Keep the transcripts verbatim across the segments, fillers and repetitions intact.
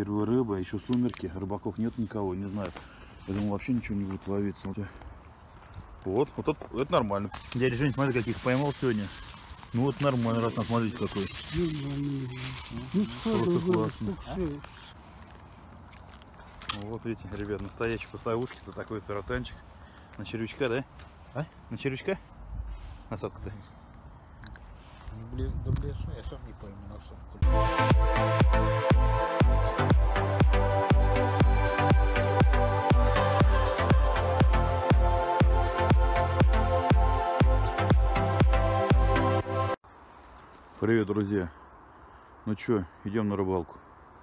Первая рыба, еще сумерки, рыбаков нет никого, не знаю. Я думаю, вообще ничего не будет ловиться. Вот, вот, вот это, это нормально. Дядя Жень, смотри, каких поймал сегодня. Ну вот нормально, раз, смотрите какой. Ну, просто классно. А? Вот видите, ребят, настоящий поставушки, это такой таратанчик. На червячка, да? А? На червячка? Насадка-то? Ну, блин, я сам не пойму насадку. Привет, друзья. Ну чё, идем на рыбалку.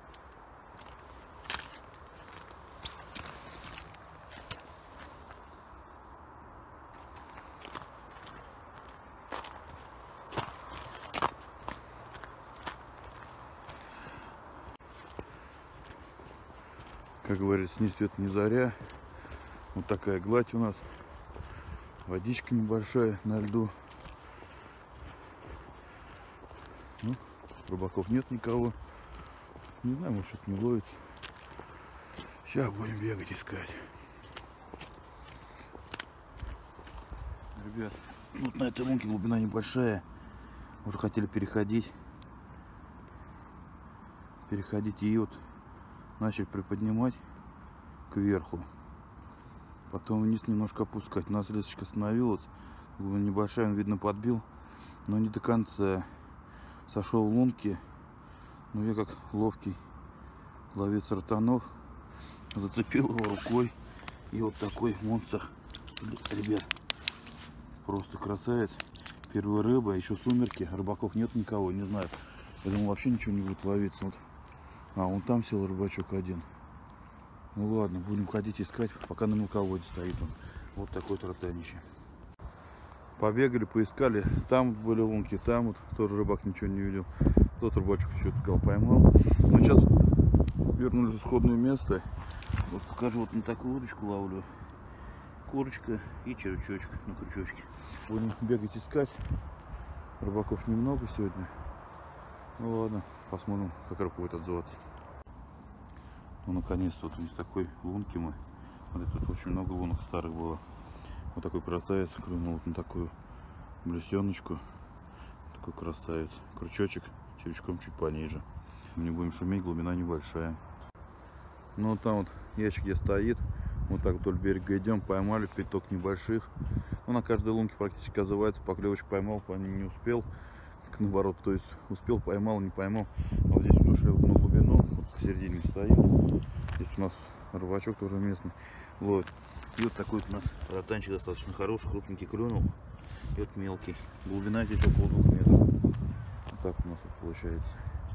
Как говорится, ни свет, ни заря. Вот такая гладь у нас. Водичка небольшая на льду. Ну, рыбаков нет никого. Не знаю, может, что-то не ловится. Сейчас будем бегать искать. Ребят, вот на этой лунке глубина небольшая. Уже хотели переходить. Переходить и вот начали приподнимать кверху. Потом вниз немножко опускать. У нас лесочка остановилась. Глубина небольшая, он, видно, подбил. Но не до конца. Сошел в лунки. Но я как ловкий ловец ротанов зацепил его рукой. И вот такой монстр, ребят, просто красавец. Первая рыба, еще сумерки, рыбаков нет никого, не знаю. Я думаю, вообще ничего не будет ловиться. Вот. А, вон там сел рыбачок один. Ну ладно, будем ходить искать, пока на мелководье стоит он. Вот такой тротанище. Побегали, поискали. Там были лунки, там вот тоже рыбак ничего не видел. Тот рыбачок что-то сказал, поймал. Но сейчас вернулись в исходное место. Вот покажу, вот на такую удочку ловлю. Курочка и червячочек на крючочке. Будем бегать искать. Рыбаков немного сегодня. Ну ладно, посмотрим, как рыба будет отзываться. Ну наконец-то вот из такой лунки мы. Смотрите, тут очень много лунок старых было. Вот такой красавец клюнул вот на такую блесеночку. Такой красавец. Крючочек червячком чуть пониже. Не будем шуметь, глубина небольшая. Ну там вот ящик где стоит. Вот так вдоль берега идем, поймали пяток небольших. Ну, на каждой лунке практически отзывается. Поклевочек поймал, не успел. Наоборот, то есть успел, поймал, не поймал. А вот здесь вот ушли на глубину, вот посередине стоим. Здесь у нас рыбачок тоже местный. Вот. И вот такой вот у нас ротанчик достаточно хороший, крупненький клюнул. И вот мелкий. Глубина здесь около двух метров. Вот так у нас вот получается.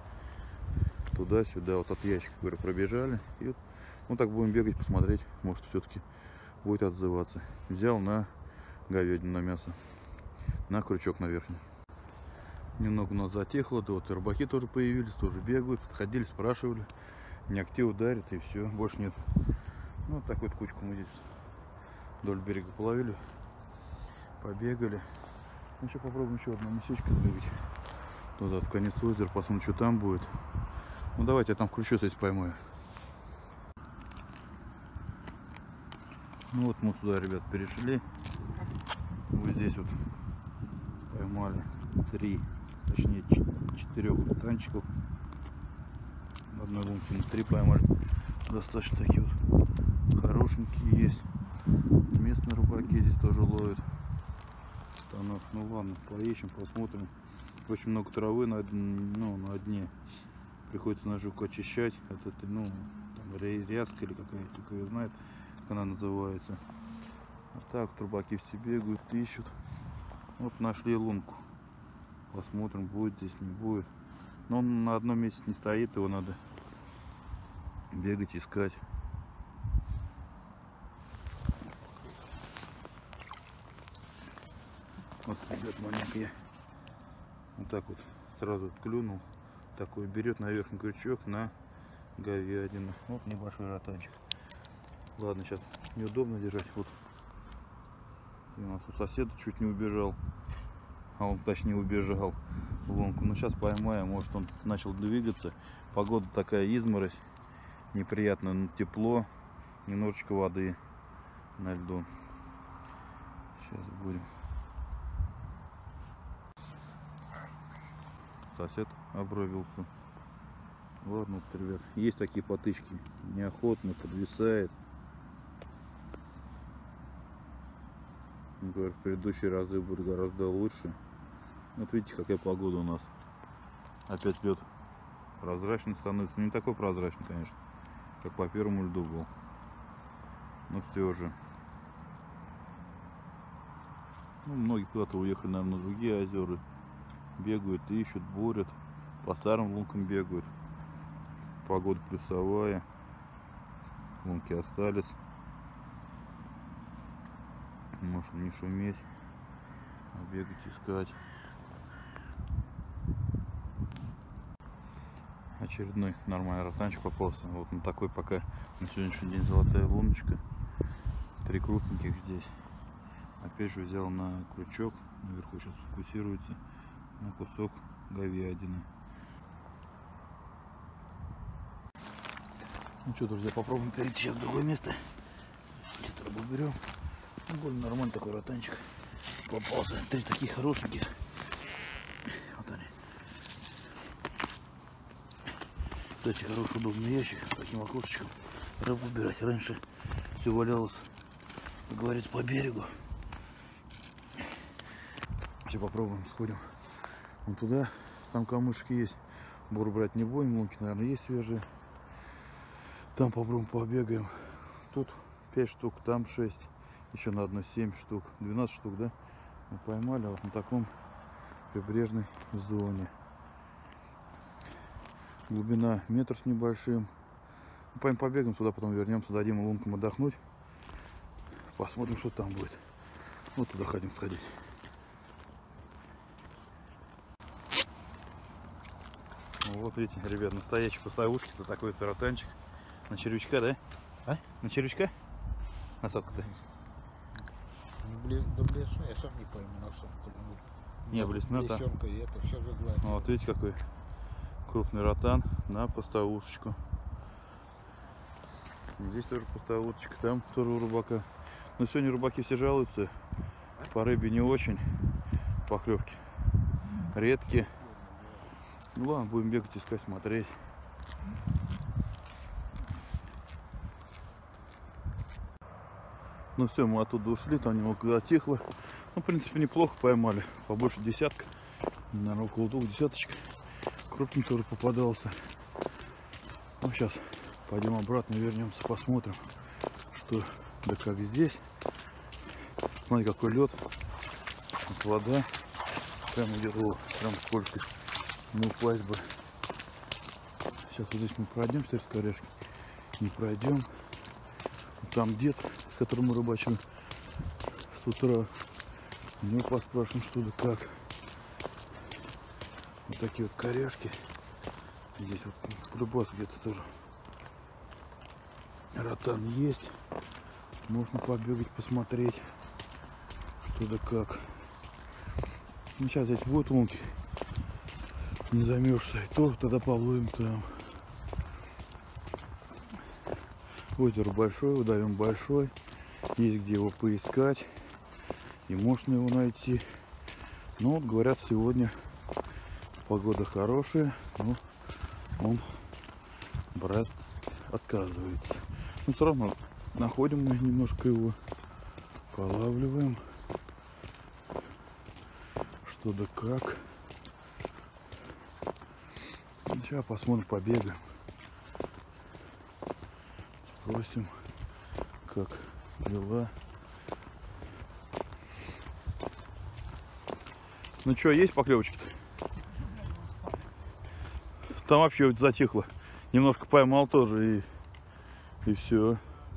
Туда-сюда, вот от ящика, говорю, пробежали. И вот, вот так будем бегать, посмотреть, может все-таки будет отзываться. Взял на говядину, на мясо. На крючок на верхний. Немного у нас затихло, да вот и рыбаки тоже появились, тоже бегают, подходили, спрашивали. Не актив ударит и все, больше нет. Ну вот такую вот кучку мы здесь вдоль берега половили, побегали. Ну еще попробуем еще одну месечко сбегать. Туда в конец озера, посмотрим, что там будет. Ну давайте я там крючок здесь поймаю. Ну вот мы сюда, ребят, перешли. Вот здесь вот поймали три, точнее четырех танчиков. На одной лунке на три поймали. Достаточно такие вот хорошенькие есть. Местные рыбаки здесь тоже ловят. Станов. Ну ладно, поищем, посмотрим. Очень много травы на, ну, на дне. Приходится ножик очищать. Это, ну, там, рязка или какая-то, кто знает, как она называется. А так рыбаки все бегают, ищут. Вот нашли лунку. Посмотрим, будет здесь, не будет. Но он на одном месте не стоит, его надо бегать, искать. Вот, ребят, маленький я вот так вот сразу клюнул. Такой берет на верхний крючок на говядину. Вот небольшой ротанчик. Ладно, сейчас неудобно держать. Вот и у нас у соседа чуть не убежал. А он точнее убежал в лунку. Но сейчас поймаем, может он начал двигаться. Погода такая, изморозь. неприятно, но тепло, немножечко воды на льду. Сейчас будем. Сосед обровился. Ладно, вот, ребят, есть такие потычки, неохотно подвисает. Говорят, предыдущие разы будут гораздо лучше. Вот видите, какая погода у нас. Опять лед прозрачный становится. Не такой прозрачный, конечно, как по первому льду был. Но все же. Ну, многие куда-то уехали, наверное, на другие озера. Бегают, ищут, борют. По старым лункам бегают. Погода плюсовая. Лунки остались. Можно не шуметь, а бегать, искать. Очередной нормальный ротанчик попался. Вот на такой пока на сегодняшний день золотая луночка. Три крупненьких здесь. Опять же взял на крючок. Наверху сейчас фокусируется на кусок говядины. Ну что, друзья, попробуем перейти в другое место. Трубу берем. Более нормальный такой ротанчик попался. Три таких хорошеньких. Вот они. Кстати, хороший удобный ящик с таким окошечком. Рыбу убирать. Раньше все валялось, как говорится, по берегу. Сейчас попробуем, сходим вон туда. Там камышки есть. Бур брать не будем. Лунки, наверное, есть свежие. Там попробуем побегаем. Тут пять штук, там шесть. Еще на одной семь штук. двенадцать штук, да? Мы поймали вот на таком прибрежной зоне. Глубина метр с небольшим. Ну, пойдем побегаем сюда, потом вернемся, дадим лункам отдохнуть. Посмотрим, что там будет. Вот туда хотим сходить. Ну, вот видите, ребят, настоящий поставушки-то такой ротанчик. На червячка, да? А? На червячка? Насадка-то? Да блесну, я сам не пойму, на что клюнул. Не, блесну, да. Блесенка, и это все загладит. Вот видите, какой крупный ротан на поставушечку. Здесь тоже поставушечка, там тоже у рыбака. Но сегодня рыбаки все жалуются. По рыбе не очень. Поклевки редкие. Ну ладно, будем бегать, искать, смотреть. Ну все, мы оттуда ушли, там немного затихло. Ну, в принципе, неплохо поймали. Побольше десятка. Наверное, около двух десяточек. Крупный тоже попадался. Ну, сейчас пойдем обратно, вернемся, посмотрим, что да как здесь. Смотри, какой лед. Вот вода. Прям идет, о, прям сколько. Не упасть бы. Сейчас вот здесь мы пройдем, с корешки. Не пройдем. Там дед, с которым мы рыбачим с утра. У него поспрашиваем, что да как. Вот такие вот коряшки. Здесь вот полюбас где-то тоже ротан есть. Можно побегать, посмотреть, что да как. Ну, сейчас здесь будут лунки. Не займешься, то тогда половим там. Озеро большое, водоем большой. Есть где его поискать. И можно его найти. Ну вот, говорят, сегодня погода хорошая. Но он, брат, отказывается. Но все равно находим мы немножко его. Полавливаем. Что да как. Сейчас посмотрим, побегаем. Спросим, как дела. Ну что, есть поклевочки-то? Там вообще вот затихло. Немножко поймал тоже и, и все.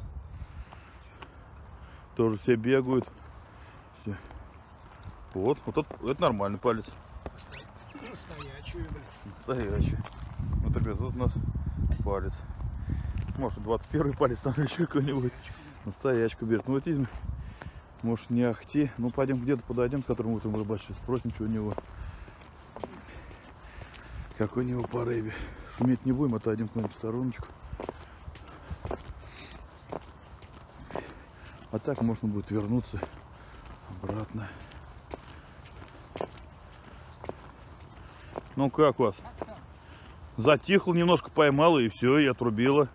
Тоже все бегают. Все. Вот, вот это, это нормальный палец. Настоячую, блин. Настоящий. Вот, ребят, вот у нас палец. Может, двадцать первый палец там еще какой-нибудь. Настоячку берет. Ну вот видим. Может, не ахти. Ну пойдем где-то подойдем, с которым утром рыбачили. Спросим, что у него. Какой у него по рыбе. Шуметь не будем, отойдем куда-нибудь в стороночку. А так можно будет вернуться обратно. Ну как у вас? Затихло немножко, поймала и все, и отрубила.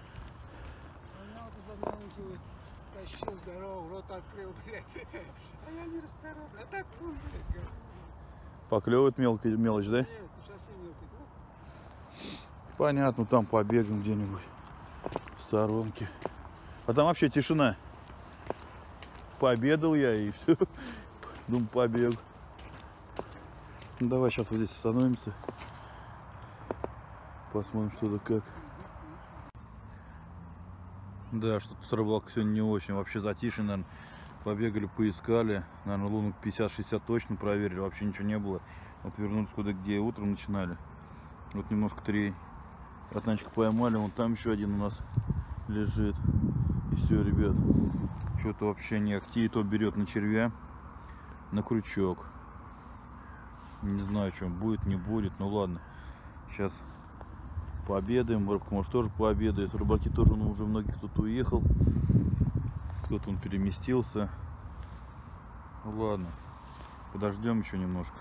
Тащил здорово, рот открыл, блядь. А я не расторопный, а так пусть, блядь. Поклевывает мелкая мелочь, да? Нет, совсем мелкий. Понятно, там побегаем где-нибудь в сторонке. А там вообще тишина. Пообедал я и все. Думаю, побег. Ну, давай сейчас вот здесь остановимся. Посмотрим, что да как. Да, что-то с рыбалкой сегодня не очень. Вообще затишье, наверное. Побегали, поискали. Наверное, лунок пятьдесят-шестьдесят точно проверили. Вообще ничего не было. Вот вернулись куда, где утром начинали. Вот немножко три ротанчика поймали. Вон там еще один у нас лежит. И все, ребят. Что-то вообще не ахти. То берет на червя, на крючок. Не знаю, что будет, не будет. Ну ладно. Сейчас пообедаем. Рыбка, может, тоже пообедает. Рыбаки тоже, ну, уже многие кто-то уехал. Кто-то он переместился. Ну ладно. Подождем еще немножко.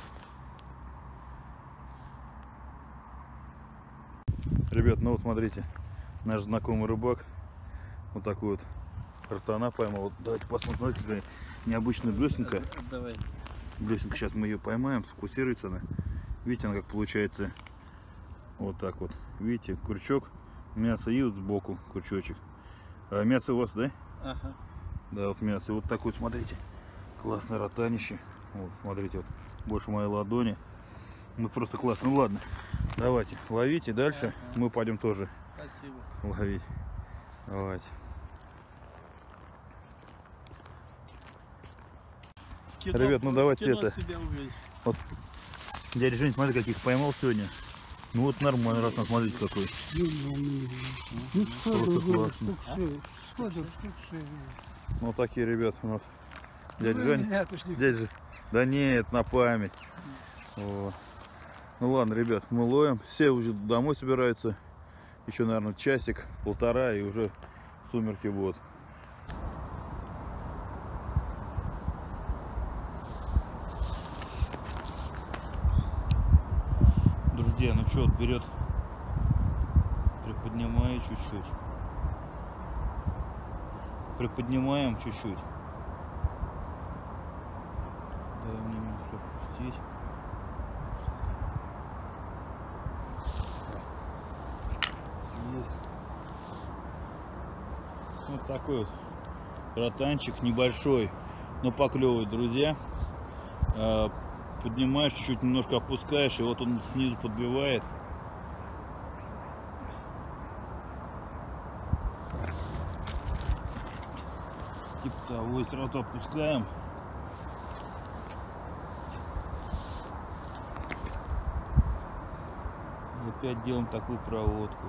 Ребят, ну вот смотрите. Наш знакомый рыбак. Вот такой вот ротана поймал. Вот давайте посмотрим, смотрите, какая необычная блесенка. Давай. Блесенка, сейчас мы ее поймаем, сфокусируется она. Видите, она как получается вот так вот. Видите, крючок, мясо и вот сбоку крючочек. А мясо у вас, да? Ага. Да, вот мясо. И вот такое, смотрите, классное ротанище. Вот, смотрите, вот больше моей ладони. Ну просто классно. Ну ладно, давайте ловите дальше. Ага. Мы пойдем тоже. Спасибо. Ловить. Давайте. Кино, ребят, ну давайте это. Вот дядя Жень, смотри, каких поймал сегодня. Ну вот нормально, раз на, смотрите какой. Ну просто классно. Ну такие ребята у нас. Дядя Жень. Дядя Жень. Да нет, на память. О. Ну ладно, ребят, мы ловим. Все уже домой собираются. Еще, наверное, часик, полтора, и уже сумерки будут. Друзья, ну что, вперед. Приподнимаю чуть-чуть. Приподнимаем чуть-чуть. Дай мне немножко опустить. Есть. Вот такой вот ротанчик небольшой, но поклевывает, друзья. Поднимаешь чуть-чуть, немножко опускаешь, и вот он снизу подбивает. Типа того, и сразу опускаем. И опять делаем такую проводку.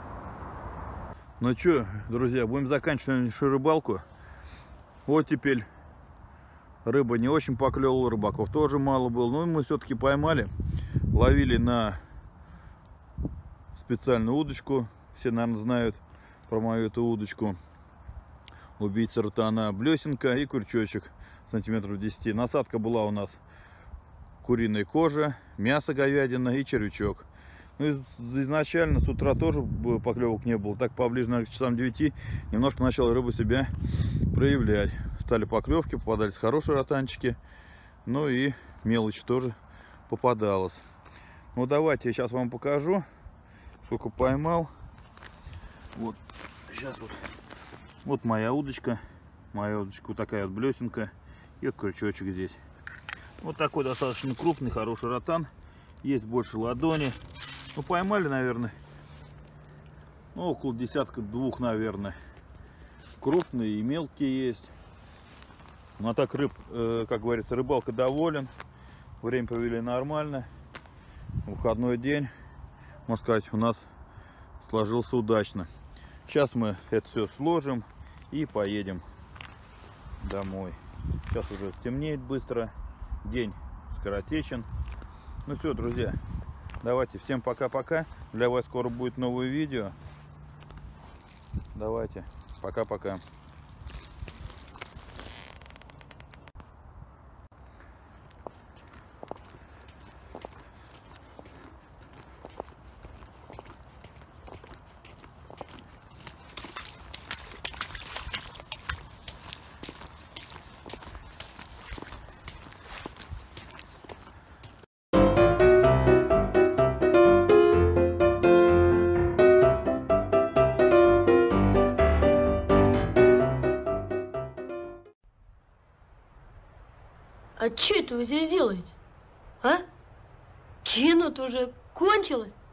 Ну что, друзья, будем заканчивать нашу рыбалку. Вот теперь рыба не очень поклевала, рыбаков тоже мало было. Но мы все-таки поймали. Ловили на специальную удочку. Все, наверное, знают про мою эту удочку. Убийца ротана, блесенка и крючочек сантиметров десять. Насадка была у нас куриная кожа, мясо говядина и червячок. Ну, изначально с утра тоже поклевок не было. Так поближе, наверное, к часам девяти немножко начала рыба себя проявлять. Стали поклевки, попадались хорошие ротанчики. Ну и мелочь тоже попадалась. Ну давайте я сейчас вам покажу, сколько поймал. Вот сейчас вот. Вот моя удочка. Моя удочка, вот такая вот блесенка. И вот крючочек здесь. Вот такой достаточно крупный, хороший ротан. Есть больше ладони. Ну, поймали, наверное, ну, около десятка двух, наверное. Крупные и мелкие есть. Ну, а так рыб, э, как говорится, рыбалка доволен. Время провели нормально. Выходной день, можно сказать, у нас сложился удачно. Сейчас мы это все сложим и поедем домой. Сейчас уже стемнеет быстро. День скоротечен. Ну все, друзья. Давайте, всем пока-пока. Для вас скоро будет новое видео. Давайте, пока-пока. А что это вы здесь делаете? А? Кино-то уже кончилось.